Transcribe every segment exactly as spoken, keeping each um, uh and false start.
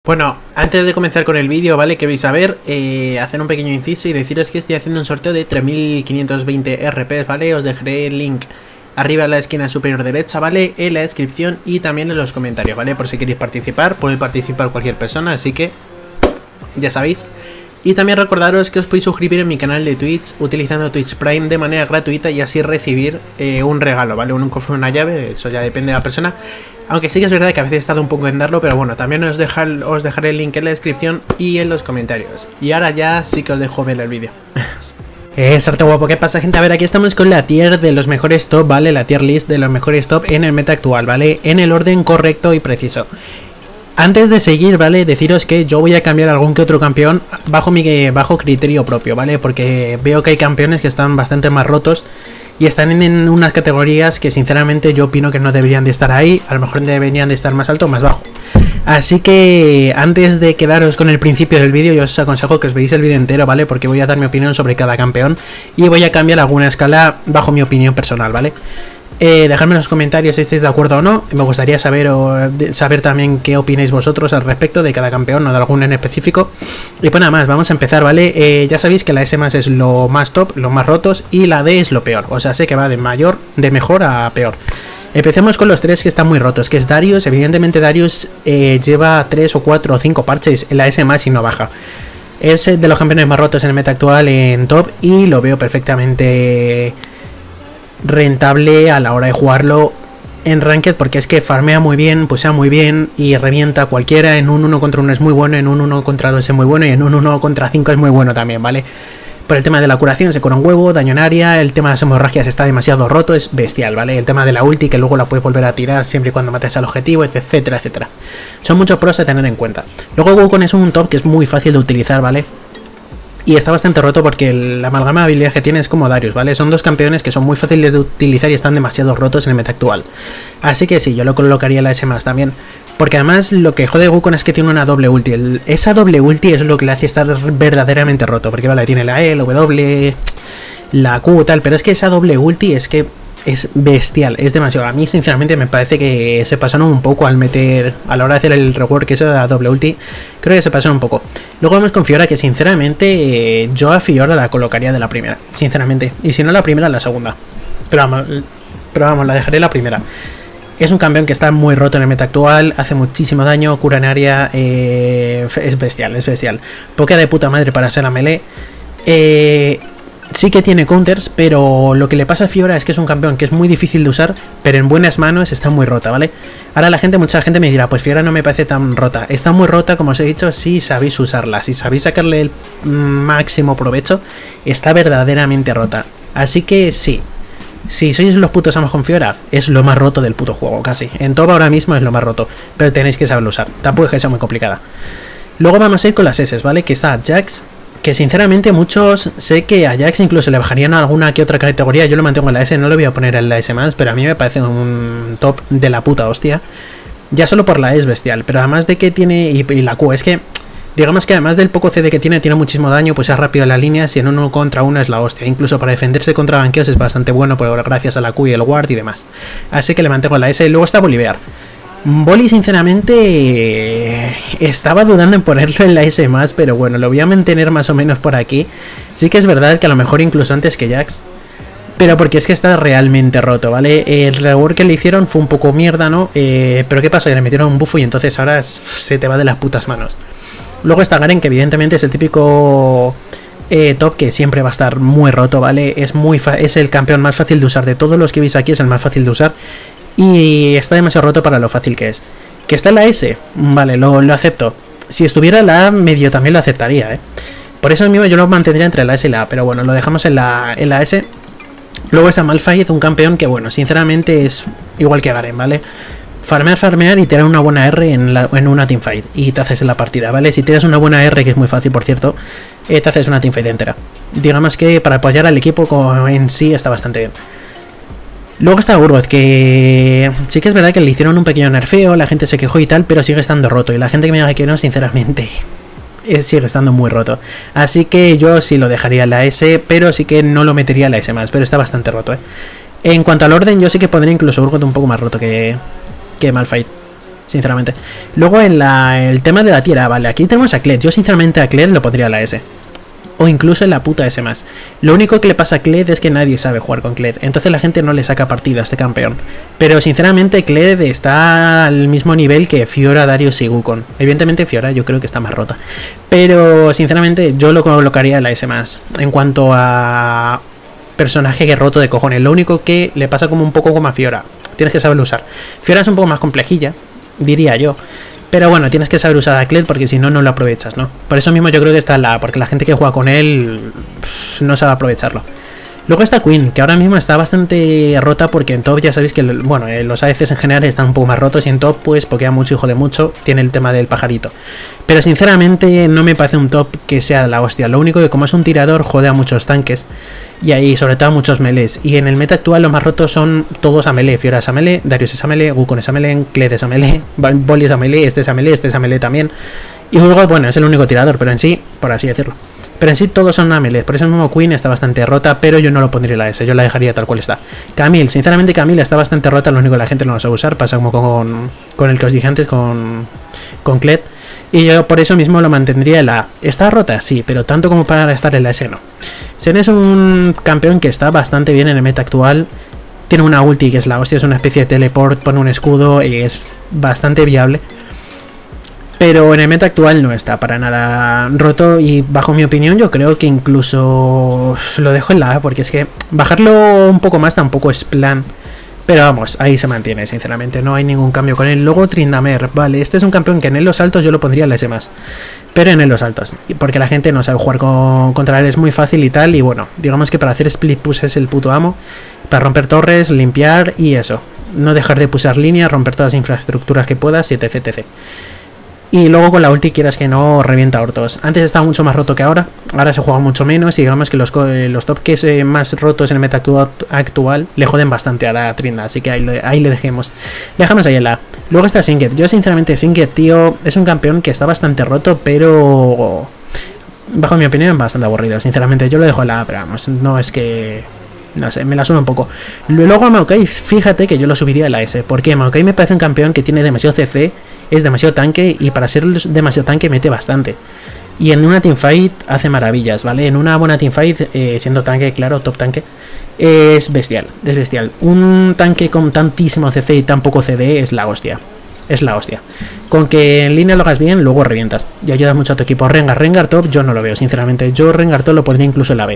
Bueno, antes de comenzar con el vídeo, ¿vale? Que vais a ver, eh, hacer un pequeño inciso y deciros que estoy haciendo un sorteo de tres mil quinientos veinte R Ps, ¿vale? Os dejaré el link arriba en la esquina superior derecha, ¿vale? En la descripción y también en los comentarios, ¿vale? Por si queréis participar, puede participar cualquier persona, así que ya sabéis. Y también recordaros que os podéis suscribir en mi canal de Twitch utilizando Twitch Prime de manera gratuita y así recibir eh, un regalo, ¿vale? Un cofre, una llave, eso ya depende de la persona. Aunque sí que es verdad que a veces he estado un poco en darlo, pero bueno, también os, dejar, os dejaré el link en la descripción y en los comentarios. Y ahora ya sí que os dejo ver el vídeo. Eh, Sarto guapo, ¿qué pasa, gente? A ver, aquí estamos con la tier de los mejores top, ¿vale? La tier list de los mejores top en el meta actual, ¿vale? En el orden correcto y preciso. Antes de seguir, ¿vale? Deciros que yo voy a cambiar algún que otro campeón bajo mi bajo criterio propio, ¿vale? Porque veo que hay campeones que están bastante más rotos y están en unas categorías que sinceramente yo opino que no deberían de estar ahí. A lo mejor deberían de estar más alto o más bajo. Así que antes de quedaros con el principio del vídeo, yo os aconsejo que os veáis el vídeo entero, ¿vale? Porque voy a dar mi opinión sobre cada campeón y voy a cambiar alguna escala bajo mi opinión personal, ¿vale? Eh, dejadme en los comentarios si estáis de acuerdo o no. Me gustaría saber o, de, saber también qué opináis vosotros al respecto de cada campeón o de alguno en específico. Y pues nada más, vamos a empezar, ¿vale? Eh, ya sabéis que la S más es lo más top, los más rotos, y la D es lo peor. O sea, sé que va de mayor, de mejor a peor. Empecemos con los tres que están muy rotos, que es Darius. Evidentemente Darius eh, lleva tres o cuatro o cinco parches en la S más y no baja. Es de los campeones más rotos en el meta actual en top y lo veo perfectamente rentable a la hora de jugarlo en Ranked, porque es que farmea muy bien, pusea muy bien y revienta a cualquiera. En un uno contra uno es muy bueno, en un uno contra dos es muy bueno y en un uno contra cinco es muy bueno también, ¿vale? Por el tema de la curación se cura un huevo, daño en área, el tema de las hemorragias está demasiado roto, es bestial, ¿vale? El tema de la ulti, que luego la puedes volver a tirar siempre y cuando mates al objetivo, etcétera, etcétera. Son muchos pros a tener en cuenta. Luego Wukong es un top que es muy fácil de utilizar, ¿vale? Y está bastante roto porque la amalgama de habilidades que tiene es como Darius, ¿vale? Son dos campeones que son muy fáciles de utilizar y están demasiado rotos en el meta actual. Así que sí, yo lo colocaría en la S más también. Porque además lo que jode Wukong es que tiene una doble ulti. El, esa doble ulti es lo que le hace estar verdaderamente roto. Porque vale, tiene la E, la W, la Q, tal. Pero es que esa doble ulti es que es bestial, es demasiado. A mí sinceramente me parece que se pasaron un poco al meter, a la hora de hacer el rework eso de la doble ulti, creo que se pasaron un poco. Luego vamos con Fiora, que sinceramente eh, yo a Fiora la colocaría de la primera, sinceramente, y si no la primera, la segunda, pero vamos, pero vamos, la dejaré la primera. Es un campeón que está muy roto en el meta actual, hace muchísimo daño, cura en área, eh, es bestial, es bestial, pokea de puta madre para ser la melee. eh... Sí que tiene counters, pero lo que le pasa a Fiora es que es un campeón que es muy difícil de usar, pero en buenas manos está muy rota, ¿vale? Ahora la gente, mucha gente me dirá, pues Fiora no me parece tan rota. Está muy rota, como os he dicho, si sabéis usarla, si sabéis sacarle el máximo provecho, está verdaderamente rota. Así que sí, si sois los putos amos con Fiora, es lo más roto del puto juego, casi. En top ahora mismo es lo más roto, pero tenéis que saberlo usar, tampoco es que sea muy complicada. Luego vamos a ir con las S, ¿vale? Que está Jax, que sinceramente muchos, sé que a Jax incluso le bajarían a alguna que otra categoría. Yo lo mantengo en la S, no lo voy a poner en la S más, pero a mí me parece un top de la puta hostia. Ya solo por la E es bestial, pero además de que tiene, y, y la Q, es que digamos que además del poco C D que tiene, tiene muchísimo daño, pues es rápido en las líneas y en uno contra uno es la hostia. Incluso para defenderse contra banqueos es bastante bueno, por, gracias a la Q y el ward y demás. Así que le mantengo en la S. Y luego está Bolivar. Boli sinceramente estaba dudando en ponerlo en la S más, pero bueno, lo voy a mantener más o menos por aquí. Sí que es verdad que a lo mejor incluso antes que Jax, pero porque es que está realmente roto, ¿vale? El rework que le hicieron fue un poco mierda, ¿no? Eh, pero ¿qué pasa? Que le metieron un buffo y entonces ahora se te va de las putas manos. Luego está Garen, que evidentemente es el típico eh, top que siempre va a estar muy roto, ¿vale? Es, muy es el campeón más fácil de usar de todos los que veis aquí, es el más fácil de usar. Y está demasiado roto para lo fácil que es. ¿Que está en la S? Vale, lo, lo acepto. Si estuviera en la A, medio también lo aceptaría, ¿eh? Por eso mismo yo lo mantendría entre la S y la A, pero bueno, lo dejamos en la, en la S. Luego está Malphite, un campeón que, bueno, sinceramente es igual que Garen, ¿vale? Farmear, farmear y tirar una buena R en, la, en una teamfight y te haces en la partida, ¿vale? Si tiras una buena R, que es muy fácil, por cierto, eh, te haces una teamfight entera. Digamos que para apoyar al equipo en sí está bastante bien. Luego está Urgot, que sí que es verdad que le hicieron un pequeño nerfeo, la gente se quejó y tal, pero sigue estando roto. Y la gente que me diga que no, sinceramente, sigue estando muy roto. Así que yo sí lo dejaría en la S, pero sí que no lo metería en la S más, pero está bastante roto, ¿eh? En cuanto al orden, yo sí que pondría incluso Urgot un poco más roto que, que Malphite. sinceramente. Luego en la, el tema de la tierra, vale, aquí tenemos a Kled. Yo sinceramente a Kled lo pondría a la S. O incluso en la puta S más. Lo único que le pasa a Kled es que nadie sabe jugar con Kled. Entonces la gente no le saca partido a este campeón. Pero sinceramente Kled está al mismo nivel que Fiora, Darius y Wukong. Evidentemente Fiora yo creo que está más rota. Pero sinceramente yo lo colocaría en la S más. En cuanto a personaje que roto de cojones. Lo único que le pasa como un poco como a Fiora. Tienes que saberlo usar. Fiora es un poco más complejilla, diría yo. Pero bueno, tienes que saber usar a Kled porque si no, no lo aprovechas, ¿no? Por eso mismo yo creo que está en la A, porque la gente que juega con él pff, no sabe aprovecharlo. Luego está Queen, que ahora mismo está bastante rota porque en top ya sabéis que, bueno, los A D Cs en general están un poco más rotos y en top pues pokea mucho, hijo de mucho, tiene el tema del pajarito. Pero sinceramente no me parece un top que sea la hostia. Lo único que como es un tirador jode a muchos tanques y ahí sobre todo a muchos melees. Y en el meta actual los más rotos son todos a melee. Fiora es a melee, Darius es a melee, Wukong es a melee, Kled es a melee, Bolly es a melee, este es a melee, este es a melee también. Y luego, bueno, es el único tirador, pero en sí, por así decirlo. Pero en sí todos son a melee, por eso mismo Queen está bastante rota, pero yo no lo pondría en la S, yo la dejaría tal cual está. Camille, sinceramente Camille está bastante rota, lo único que la gente no lo sabe usar, pasa como con, con el que os dije antes, con, con Kled. Y yo por eso mismo lo mantendría en la A. ¿Está rota? Sí, pero tanto como para estar en la S no. Sen es un campeón que está bastante bien en el meta actual. Tiene una ulti que es la hostia, es una especie de teleport, pone un escudo y es bastante viable. Pero en el meta actual no está para nada roto y bajo mi opinión yo creo que incluso lo dejo en la A porque es que bajarlo un poco más tampoco es plan. Pero vamos, ahí se mantiene, sinceramente, no hay ningún cambio con él. Luego Tryndamere, vale, este es un campeón que en los altos yo lo pondría en la S más. Pero en los altos, porque la gente no sabe jugar con, contra él, es muy fácil y tal. Y bueno, digamos que para hacer split push es el puto amo. Para romper torres, limpiar y eso. No dejar de pulsar líneas, romper todas las infraestructuras que puedas, etc, etcétera. Y luego con la ulti quieras que no revienta hortos. Antes estaba mucho más roto que ahora. Ahora se juega mucho menos y digamos que los, los top que es eh, más rotos en el meta actu actual le joden bastante a la Trinda. Así que ahí, ahí le dejemos. Le dejamos ahí en la. Luego está Singed. Yo sinceramente Singed, tío, es un campeón que está bastante roto, pero bajo mi opinión bastante aburrido. Sinceramente yo lo dejo en la, pero vamos, no es que... No sé, me la suena un poco. Luego a Maokai, fíjate que yo lo subiría a la S. Porque Maokai me parece un campeón que tiene demasiado C C, es demasiado tanque y para ser demasiado tanque mete bastante. Y en una teamfight hace maravillas, ¿vale? En una buena teamfight, eh, siendo tanque, claro, top tanque, eh, es bestial, es bestial. Un tanque con tantísimo C C y tan poco C D es la hostia. Es la hostia. Con que en línea lo hagas bien, luego revientas. Y ayudas mucho a tu equipo. Rengar, Rengar top, yo no lo veo, sinceramente. Yo Rengar top lo pondría incluso en la B.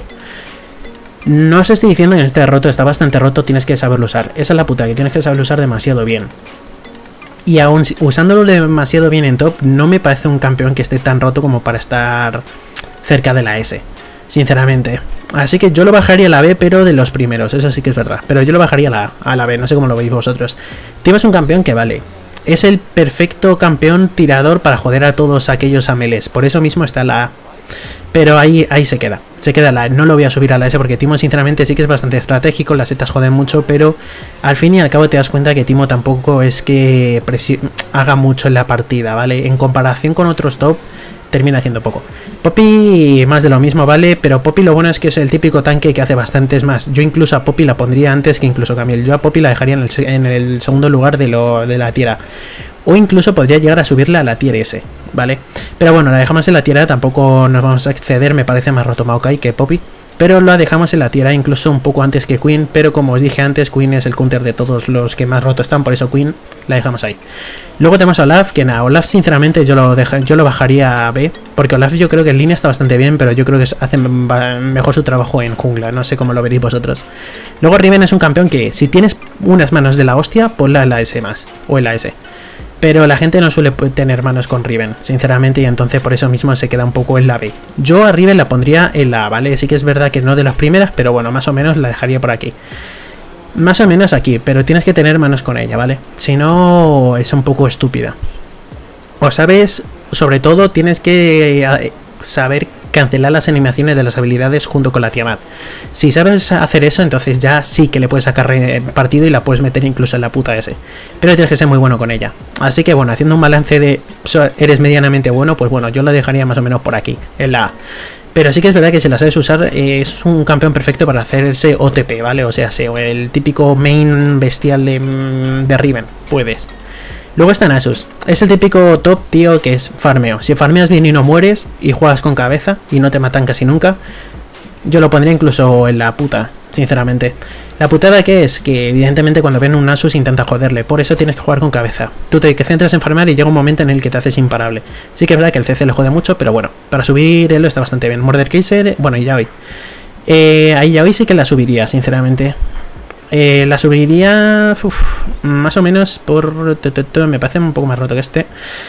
No os estoy diciendo que en este roto está bastante roto, tienes que saberlo usar. Esa es la puta, que tienes que saberlo usar demasiado bien. Y aún usándolo demasiado bien en top, no me parece un campeón que esté tan roto como para estar cerca de la S, sinceramente. Así que yo lo bajaría a la B, pero de los primeros, eso sí que es verdad. Pero yo lo bajaría a la, a la B, no sé cómo lo veis vosotros. Timo es un campeón que vale. Es el perfecto campeón tirador para joder a todos aquellos ameles. Por eso mismo está la A. Pero ahí, ahí se queda, se queda la, no lo voy a subir a la S porque Timo sinceramente sí que es bastante estratégico, las setas joden mucho, pero al fin y al cabo te das cuenta que Timo tampoco es que haga mucho en la partida, ¿vale? En comparación con otros top, termina haciendo poco. Poppy más de lo mismo, ¿vale? Pero Poppy lo bueno es que es el típico tanque que hace bastantes más. Yo incluso a Poppy la pondría antes que incluso Camille. Yo a Poppy la dejaría en el, en el segundo lugar de, lo, de la tierra. O incluso podría llegar a subirla a la tier S, ¿vale? Pero bueno, la dejamos en la tierra, tampoco nos vamos a exceder, me parece más roto Maokai que Poppy. Pero la dejamos en la tierra incluso un poco antes que Queen, pero como os dije antes, Queen es el counter de todos los que más roto están, por eso Queen la dejamos ahí. Luego tenemos a Olaf, que nada, Olaf sinceramente yo lo, deja, yo lo bajaría a B, porque Olaf yo creo que en línea está bastante bien, pero yo creo que hace mejor su trabajo en jungla, no sé cómo lo veréis vosotros. Luego Riven es un campeón que si tienes unas manos de la hostia, ponla en la S más, o en la S. Pero la gente no suele tener manos con Riven, sinceramente, y entonces por eso mismo se queda un poco en la B. Yo a Riven la pondría en la A, ¿vale? Sí que es verdad que no de las primeras, pero bueno, más o menos la dejaría por aquí. Más o menos aquí, pero tienes que tener manos con ella, ¿vale? Si no, es un poco estúpida. O sabes, sobre todo tienes que saber cancelar las animaciones de las habilidades junto con la Tiamat. Si sabes hacer eso, entonces ya sí que le puedes sacar partido y la puedes meter incluso en la puta S. Pero tienes que ser muy bueno con ella. Así que bueno, haciendo un balance de eres medianamente bueno, pues bueno, yo la dejaría más o menos por aquí, en la A. Pero sí que es verdad que si la sabes usar, eh, es un campeón perfecto para hacerse O T P, ¿vale? O sea, el típico main bestial de, de Riven, puedes. Luego está Nasus. Es el típico top, tío, que es farmeo. Si farmeas bien y no mueres, y juegas con cabeza, y no te matan casi nunca, yo lo pondría incluso en la puta, sinceramente. La putada que es que evidentemente cuando ven un Nasus intenta joderle, por eso tienes que jugar con cabeza. Tú te centras en farmear y llega un momento en el que te haces imparable. Sí que es verdad que el C C le jode mucho, pero bueno, para subir él está bastante bien. Mordekaiser, bueno, y Yaoi. Eh, ahí Yaoi sí que la subiría, sinceramente. Eh, la subiría uf, más o menos por... Me parece un poco más roto que este.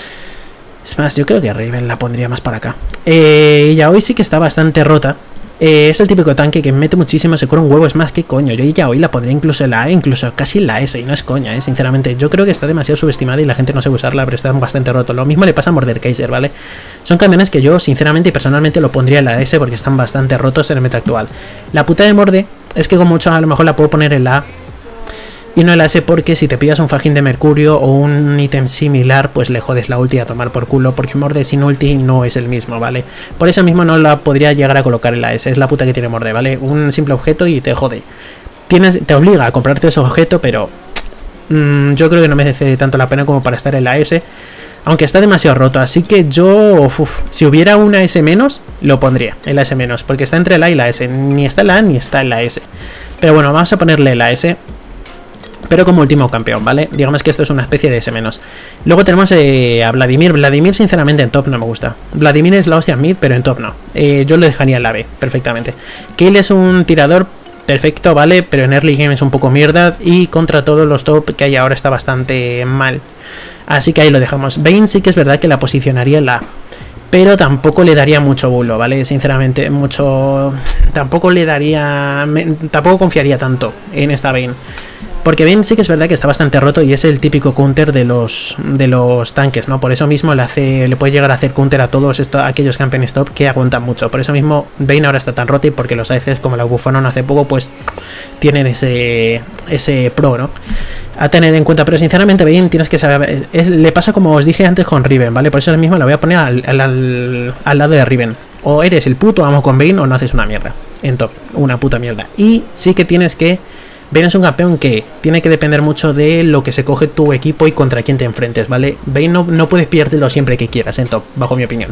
Es más, yo creo que Riven la pondría más para acá. Eh, Yaoi sí que está bastante rota. Eh, es el típico tanque que mete muchísimo, se cura un huevo. Es más, que coño, yo ya hoy la pondría incluso en la E, incluso casi en la S, y no es coña, eh, sinceramente. Yo creo que está demasiado subestimada y la gente no sabe usarla, pero está bastante roto. Lo mismo le pasa a Mordekaiser, ¿vale? Son campeones que yo, sinceramente y personalmente, lo pondría en la S porque están bastante rotos en el meta actual. La puta de Morde es que, como mucho, a lo mejor la puedo poner en la A y no en la S, porque si te pillas un fajín de mercurio o un ítem similar, pues le jodes la ulti a tomar por culo, porque Morde sin ulti no es el mismo, ¿vale? Por eso mismo no la podría llegar a colocar en la S, es la puta que tiene Morde, ¿vale? Un simple objeto y te jode. Tienes, te obliga a comprarte ese objeto, pero mmm, yo creo que no merece tanto la pena como para estar en la S, aunque está demasiado roto, así que yo, uf, si hubiera una S menos, lo pondría en la S menos, porque está entre la A y la S, ni está en la A ni está en la S. Pero bueno, vamos a ponerle la S, pero como último campeón, ¿vale? Digamos que esto es una especie de S menos. Luego tenemos eh, a Vladimir. Vladimir, sinceramente, en top no me gusta. Vladimir es la hostia en mid, pero en top no. Eh, yo lo dejaría en la B, perfectamente. Kayle es un tirador perfecto, ¿vale? Pero en early game es un poco mierda. Y contra todos los top que hay ahora está bastante mal. Así que ahí lo dejamos. Vayne sí que es verdad que la posicionaría en la A, pero tampoco le daría mucho bulo, ¿vale? Sinceramente, mucho... Tampoco le daría... Me... Tampoco confiaría tanto en esta Vayne. Porque Vayne sí que es verdad que está bastante roto y es el típico counter de los de los tanques, ¿no? Por eso mismo le hace le puede llegar a hacer counter a todos estos, a aquellos campeones top que aguantan mucho. Por eso mismo Vayne ahora está tan roto, y porque los A D Cs como la Buffon hace poco, pues tienen ese ese pro, ¿no? A tener en cuenta. Pero sinceramente Vayne tienes que saber, es, es, le pasa como os dije antes con Riven, ¿vale? Por eso mismo la voy a poner al, al, al, al lado de Riven. O eres el puto amo con Vayne o no haces una mierda en top, una puta mierda. Y sí que tienes que... Vayne es un campeón que tiene que depender mucho de lo que se coge tu equipo y contra quién te enfrentes, ¿vale? Vayne no, no puedes piértelo siempre que quieras en top, bajo mi opinión.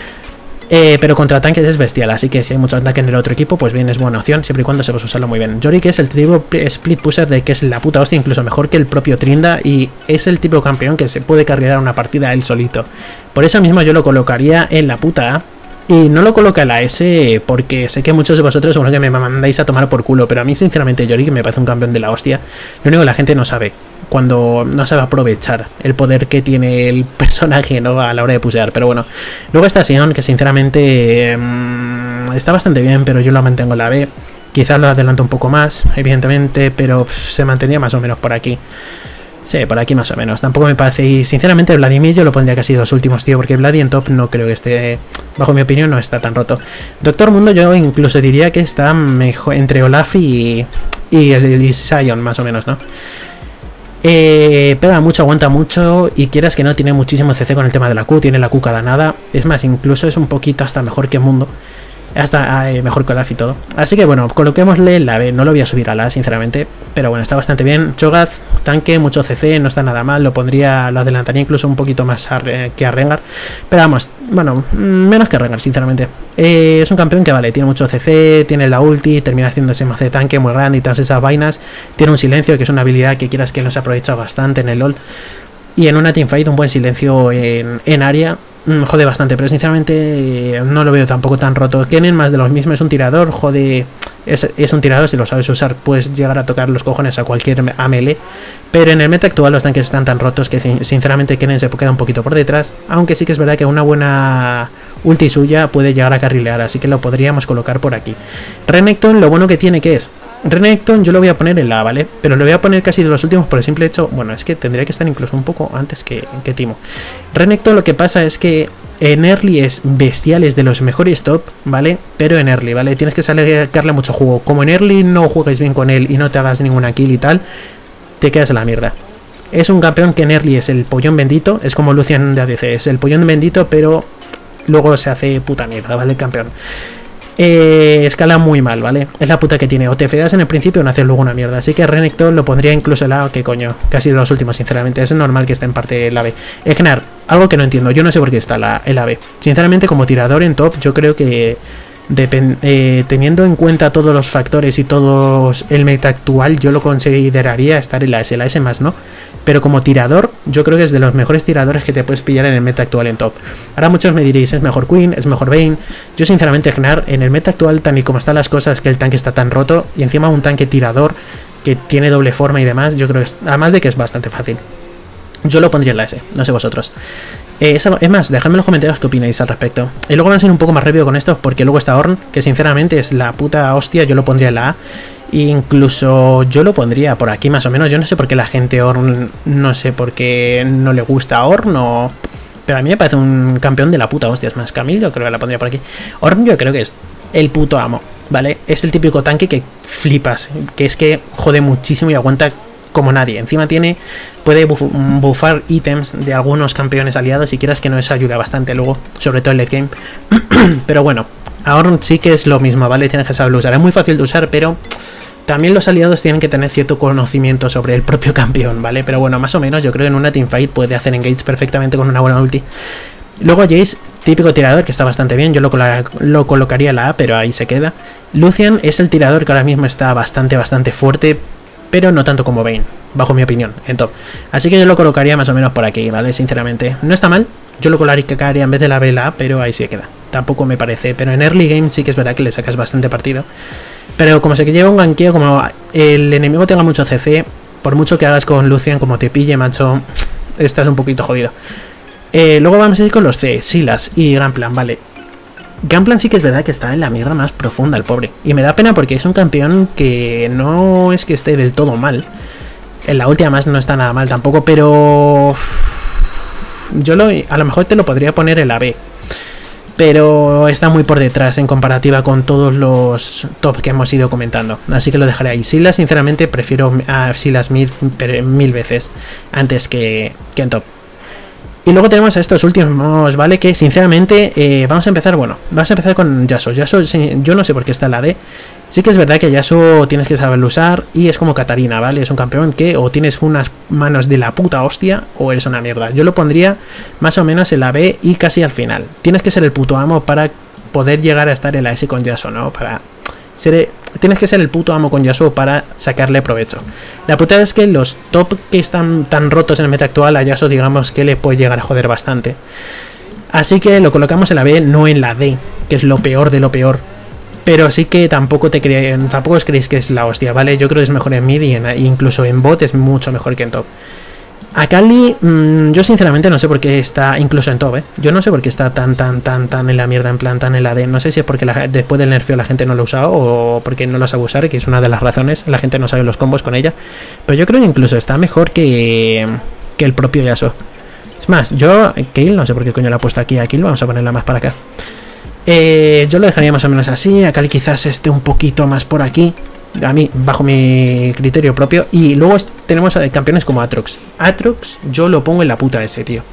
Eh, pero contra tanques es bestial, así que si hay muchos tanques en el otro equipo, pues Vayne es buena opción, siempre y cuando sepas usarlo muy bien. Yorick es el tipo split pusher de que es la puta hostia, incluso mejor que el propio Trinda, y es el tipo de campeón que se puede cargar una partida él solito. Por eso mismo yo lo colocaría en la puta A. Y no lo coloca en la S porque sé que muchos de vosotros seguro que me mandáis a tomar por culo, pero a mí sinceramente Yorick me parece un campeón de la hostia. Lo único que la gente no sabe, cuando no sabe aprovechar el poder que tiene el personaje, ¿no? A la hora de pusear. Pero bueno, luego está Sion, que sinceramente mmm, está bastante bien, pero yo lo mantengo en la B. Quizás lo adelanto un poco más, evidentemente, pero pff, se mantenía más o menos por aquí. Sí, por aquí más o menos. Tampoco me parece. Y sinceramente Vladimir yo lo pondría casi los últimos, tío, porque Vladi en top no creo que esté, bajo mi opinión, no está tan roto. Doctor Mundo yo incluso diría que está mejor entre Olaf y, y el, el Sion, más o menos, ¿no? Eh, pega mucho, aguanta mucho, y quieras que no, tiene muchísimo C C con el tema de la Q, tiene la Q cada nada. Es más, incluso es un poquito hasta mejor que Mundo. Hasta eh, mejor que Olaf y todo. Así que bueno, coloquémosle la B. No lo voy a subir a la A, sinceramente, pero bueno, está bastante bien. Cho'Gath, tanque, mucho C C, no está nada mal. Lo pondría, lo adelantaría incluso un poquito más a, eh, que a Rengar. Pero vamos, bueno, menos que Rengar, sinceramente. Eh, es un campeón que vale, tiene mucho C C, tiene la ulti, termina haciéndose más de tanque muy grande y todas esas vainas. Tiene un silencio, que es una habilidad que quieras que no se aprovecha bastante en el LoL. Y en una teamfight un buen silencio en, en área mmm, jode bastante, pero sinceramente no lo veo tampoco tan roto. Kennen más de los mismos, es un tirador, jode, es, es un tirador, si lo sabes usar puedes llegar a tocar los cojones a cualquier A melee, pero en el meta actual los tanques están tan rotos que sinceramente Kennen se queda un poquito por detrás, aunque sí que es verdad que una buena ulti suya puede llegar a carrilear, así que lo podríamos colocar por aquí. Renekton, lo bueno que tiene que es Renekton yo lo voy a poner en la A, ¿vale? Pero lo voy a poner casi de los últimos por el simple hecho... Bueno, es que tendría que estar incluso un poco antes que, que Timo. Renekton lo que pasa es que en early es bestial, es de los mejores top, ¿vale? Pero en early, ¿vale? Tienes que sacarle mucho juego. Como en early no juegues bien con él y no te hagas ninguna kill y tal, te quedas en la mierda. Es un campeón que en early es el pollón bendito, es como Lucian de A D C, es el pollón bendito, pero luego se hace puta mierda, ¿vale? El campeón. Eh, escala muy mal, ¿vale? Es la puta que tiene. O te feas en el principio o no haces luego una mierda. Así que Renekton lo pondría incluso en la A, que coño, casi de los últimos, sinceramente. Es normal que esté en parte la B. Egnar, algo que no entiendo. Yo no sé por qué está la, en la B. Sinceramente, como tirador en top, yo creo que depend, eh, teniendo en cuenta todos los factores y todos el meta actual, yo lo consideraría estar en la S. La S más, ¿no? Pero como tirador, yo creo que es de los mejores tiradores que te puedes pillar en el meta actual en top. Ahora muchos me diréis, es mejor Queen, es mejor Vayne. Yo sinceramente, Gnar, en el meta actual, tan y como están las cosas, que el tanque está tan roto, y encima un tanque tirador que tiene doble forma y demás, yo creo que es, además de que es bastante fácil. Yo lo pondría en la S, no sé vosotros. Eh, es más, dejadme en los comentarios qué opináis al respecto. Y luego van a ser un poco más rápido con esto, porque luego está Ornn, que sinceramente es la puta hostia, yo lo pondría en la A. Incluso yo lo pondría por aquí más o menos. Yo no sé por qué la gente Ornn, no sé por qué no le gusta a Ornn o... Pero a mí me parece un campeón de la puta hostia. Es más, Camille yo creo que la pondría por aquí. Ornn yo creo que es el puto amo, ¿vale? Es el típico tanque que flipas, que es que jode muchísimo y aguanta como nadie. Encima tiene, puede buf bufar ítems de algunos campeones aliados y quieras que no, eso ayuda bastante luego, sobre todo en late game. Pero bueno, a Ornn sí que es lo mismo, ¿vale? Tienes que saberlo usar. Es muy fácil de usar, pero... También los aliados tienen que tener cierto conocimiento sobre el propio campeón, ¿vale? Pero bueno, más o menos yo creo que en una teamfight puede hacer engage perfectamente con una buena ulti. Luego Jace, típico tirador que está bastante bien, yo lo, colo lo colocaría en la A, pero ahí se queda. Lucian es el tirador que ahora mismo está bastante, bastante fuerte, pero no tanto como Vayne, bajo mi opinión, en top. Así que yo lo colocaría más o menos por aquí, ¿vale? Sinceramente, no está mal, yo lo colocaría en vez de la B la A, pero ahí se queda. Tampoco me parece, pero en early game sí que es verdad que le sacas bastante partido. Pero como se que lleva un ganqueo, como el enemigo tenga mucho C C, por mucho que hagas con Lucian, como te pille, macho, estás un poquito jodido. Eh, luego vamos a ir con los C, Sylas y Gunplan, vale. Gunplan sí que es verdad que está en la mierda más profunda, el pobre. Y me da pena porque es un campeón que no es que esté del todo mal. En la última más no está nada mal tampoco, pero... Yo lo, a lo mejor te lo podría poner en la B. Pero está muy por detrás en comparativa con todos los top que hemos ido comentando. Así que lo dejaré ahí. Sylas, sinceramente, prefiero a Sylas mid mil veces antes que, que en top. Y luego tenemos a estos últimos, ¿vale? Que sinceramente eh, vamos a empezar, bueno, vamos a empezar con Yasuo. Yasuo, yo no sé por qué está en la D. Sí que es verdad que Yasuo tienes que saberlo usar y es como Katarina, ¿vale? Es un campeón que o tienes unas manos de la puta hostia o eres una mierda. Yo lo pondría más o menos en la B y casi al final. Tienes que ser el puto amo para poder llegar a estar en la S con Yasuo, ¿no? Para ser... Tienes que ser el puto amo con Yasuo para sacarle provecho. La putada es que los top que están tan rotos en el meta actual a Yasuo, digamos que le puede llegar a joder bastante. Así que lo colocamos en la B, no en la D, que es lo peor de lo peor. Pero sí que tampoco te cre tampoco os creéis que es la hostia, ¿vale? Yo creo que es mejor en mid y en, incluso en bot es mucho mejor que en top. Akali, mmm, yo sinceramente no sé por qué está incluso en top, ¿eh? Yo no sé por qué está tan, tan, tan, tan en la mierda, en plan, tan en la D. No sé si es porque la, después del nerfeo la gente no lo ha usado o porque no lo sabe usar, que es una de las razones. La gente no sabe los combos con ella. Pero yo creo que incluso está mejor que, que el propio Yasuo. Es más, yo, Kayle, no sé por qué coño la he puesto aquí a Kayle, vamos a ponerla más para acá. Eh, yo lo dejaría más o menos así. Akali quizás esté un poquito más por aquí, a mí, bajo mi criterio propio. Y luego tenemos a campeones como Aatrox. Aatrox yo lo pongo en la puta ese, tío.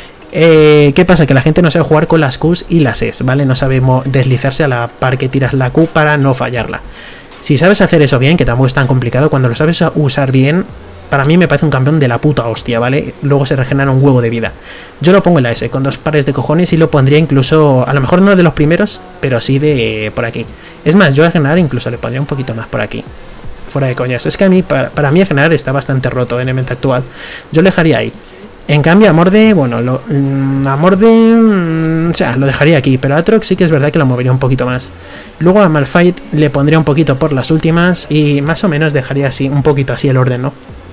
Eh, ¿Qué pasa? Que la gente no sabe jugar con las Qs y las Es, ¿vale? No sabe deslizarse a la par que tiras la Q para no fallarla. Si sabes hacer eso bien, que tampoco es tan complicado, cuando lo sabes usar bien, para mí me parece un campeón de la puta hostia, ¿vale? Luego se regenera un huevo de vida. Yo lo pongo en la S, con dos pares de cojones, y lo pondría incluso, a lo mejor no de los primeros, pero sí de por aquí. Es más, yo a generar incluso le pondría un poquito más por aquí. Fuera de coñas. Es que a mí, para, para mí a generar está bastante roto en el meta actual. Yo lo dejaría ahí. En cambio a Morde, bueno, lo, mmm, a Morde, mmm, o sea, lo dejaría aquí, pero a Aatrox sí que es verdad que lo movería un poquito más. Luego a Malphite le pondría un poquito por las últimas y más o menos dejaría así, un poquito así el orden, ¿no?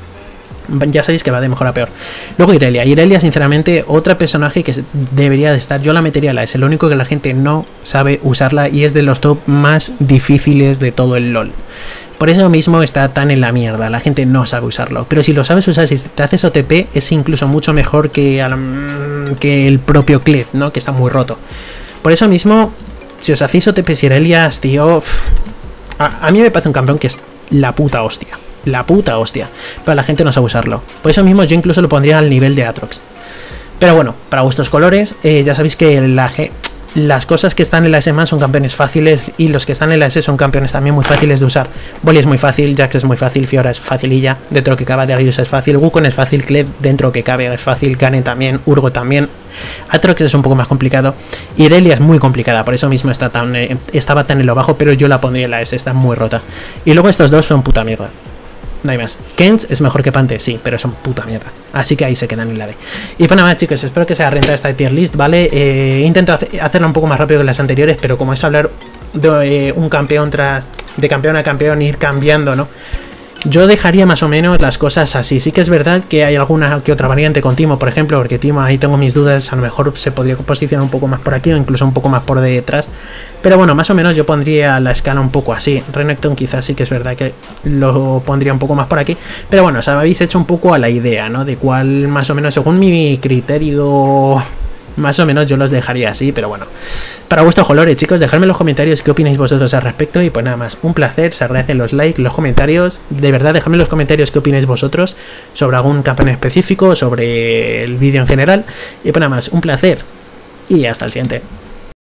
Ya sabéis que va de mejor a peor. Luego Irelia. Irelia, sinceramente, otra personaje que debería de estar. Yo la metería a la S. Lo único que la gente no sabe usarla y es de los top más difíciles de todo el LoL. Por eso mismo está tan en la mierda. La gente no sabe usarlo. Pero si lo sabes usar, si te haces O T P, es incluso mucho mejor que, que el propio Kled, ¿no? Que está muy roto. Por eso mismo, si os hacéis O T P Irelias, tío... A, a mí me parece un campeón que es la puta hostia. La puta hostia. Pero la gente no sabe usarlo. Por eso mismo yo incluso lo pondría al nivel de Aatrox. Pero bueno, para vuestros colores, eh, ya sabéis que la G... las cosas que están en la S man son campeones fáciles y los que están en la S son campeones también muy fáciles de usar. Bolly es muy fácil, Jax es muy fácil, Fiora es facililla, dentro que cabe, Darius es fácil, Wukong es fácil, Kled dentro que cabe es fácil, Gane también, Urgo también, Aatrox es un poco más complicado, Irelia es muy complicada, por eso mismo está tan, eh, estaba tan en lo bajo, pero yo la pondría en la S, está muy rota. Y luego estos dos son puta mierda. No hay más. Kench es mejor que Pante, sí, pero son puta mierda. Así que ahí se quedan en la D. Y pues nada más, chicos, espero que sea renta esta tier list, ¿vale? Eh, intento hace hacerla un poco más rápido que las anteriores, pero como es hablar de eh, un campeón tras... de campeón a campeón, ir cambiando, ¿no? Yo dejaría más o menos las cosas así. Sí que es verdad que hay alguna que otra variante con Timo, por ejemplo, porque Timo ahí tengo mis dudas, a lo mejor se podría posicionar un poco más por aquí o incluso un poco más por detrás. Pero bueno, más o menos yo pondría la escala un poco así. Renekton quizás sí que es verdad que lo pondría un poco más por aquí. Pero bueno, os habéis hecho un poco a la idea, ¿no? De cuál más o menos, según mi criterio... Más o menos yo los dejaría así, pero bueno. Para vuestro colores, chicos, dejadme en los comentarios qué opináis vosotros al respecto. Y pues nada más, un placer, se agradecen los likes, los comentarios. De verdad, dejadme en los comentarios qué opináis vosotros sobre algún campeón específico, sobre el vídeo en general. Y pues nada más, un placer y hasta el siguiente.